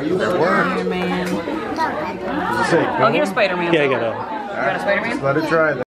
Spider-Man. Oh, here's Spider-Man. Yeah, I got it. You got a Spider-Man? Let it dry.